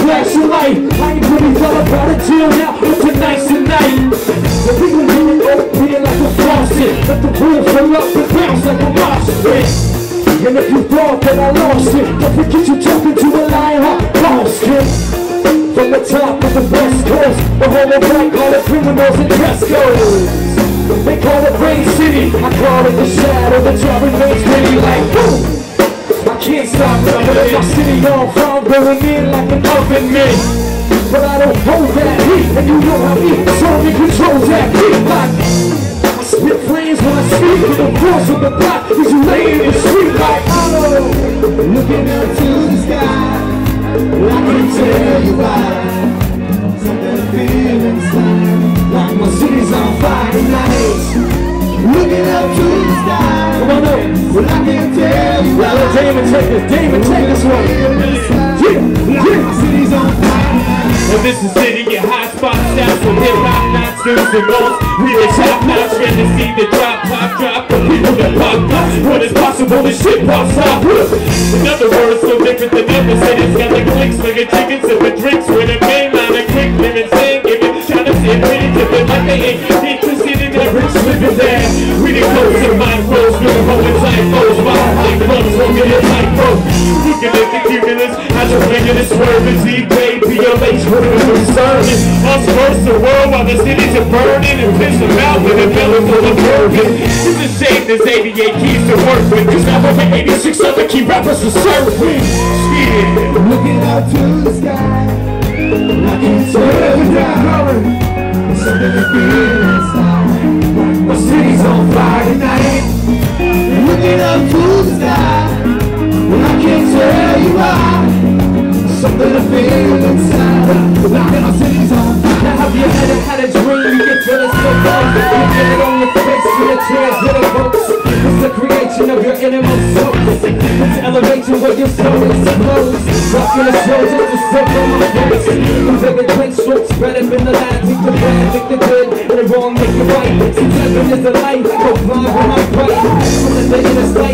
flashing light. I ain't really thought about it till now, but tonight's the night. The people get it open like a faucet. Let the roof fill up and bounce like a mosh pit. And if you thought that I lost it, don't forget you talking to the lion, lost it. From the top of the West Coast, the whole of white call it criminals and dress codes. They call it Rain City, I call it the shadow, the job remains pretty like boom. I can't stop loving it, my city on fire, burning in like an oven mitt. But I don't hold that heat, and you know how me, Sony controls that beat like I spit flames when I speak, and the force of the block is you laying in the street like oh, looking up to the sky. Well, I can't tell you why. Something I feel inside, like my city's on fire tonight. Looking up to the sky. Come on up. Well, I can't tell you why. Well, Damon, take this one. Yeah, my city's on fire tonight. Well, this is city, your hot spot, styles from hip-hop, not students and goals. We the top notch, ready to see the drop, the people that pop up. What is possible, this shit pops up. In other words, so different than other cities. Got the clicks, slinging chickens, sipping drinks with a main line of quick living, saying, giving, trying to see it pretty different, like they ain't interested in that rich living there. Reading close to my clothes, with a holding tight foes, my high clothes, smoking it tight rope. Looking at the cumulus, I just making it swerve, and Z-K-P-O-H, what are we serving? Us first the world while the cities are burning, and piss them out with a belly full of bourbon. It's a shame there's 88 keys to work with, cause now over 86 other key rappers to serve with. Yeah. Looking up to the sky, I can't tell you where there's something to feel inside. My city's on fire tonight. Looking up to the sky, I can't tell you why. Something to feel inside. My city's on fire. Now have you had a dream? You can feel it so close. You get it on your face with a tears it evokes. It's the creation of your innermost soul. It's elevation where your soul explodes. Rocking the shows just to soak on my face. I'm taking great strokes, spread up in the line. Take the bad, make the good, and the wrong, make it right. See, heaven is the light. Go blind with my fight. Let the inner